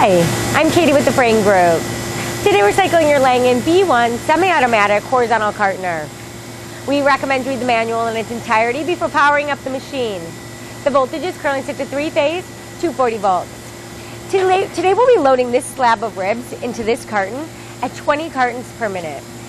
Hi, I'm Katie with the Frame Group. Today we're cycling your Langen B1 semi-automatic horizontal cartoner. We recommend you read the manual in its entirety before powering up the machine. The voltage is currently set to 3-phase, 240 volts. Today we'll be loading this slab of ribs into this carton at 20 cartons per minute.